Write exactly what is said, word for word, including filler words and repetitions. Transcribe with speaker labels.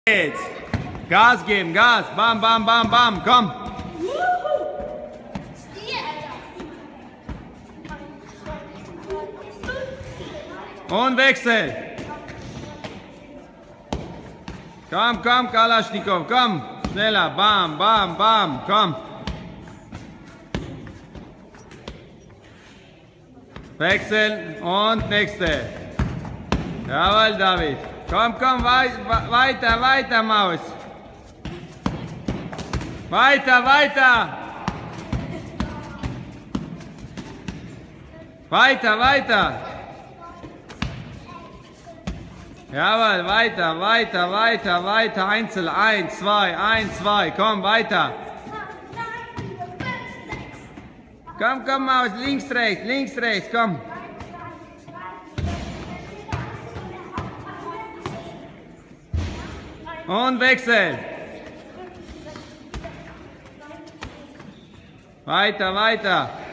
Speaker 1: Jetzt. Gas geben, Gas. Bam, bam, bam, bam. Komm. Und Wechsel. Komm, komm, Kalaschnikow, komm. Schneller. Bam, bam, bam. Komm. Wechseln und nächste. Jawohl, David. Komm, komm, wei weiter, weiter, Maus. Weiter, weiter. Weiter, weiter. Jawohl, weiter, weiter, weiter, weiter. Einzel. Eins, zwei, eins, zwei. Komm, weiter. Komm, komm, Maus. Links, rechts, links, rechts. Komm. Und Wechsel. Weiter, weiter.